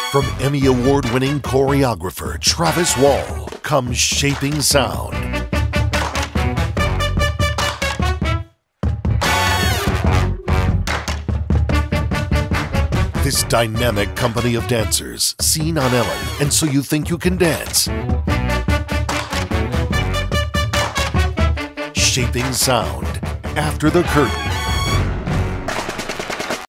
From Emmy Award-winning choreographer TRAVIS WALL comes Shaping Sound. This dynamic company of dancers, seen on Ellen and So You Think You Can Dance. Shaping Sound, After the Curtain.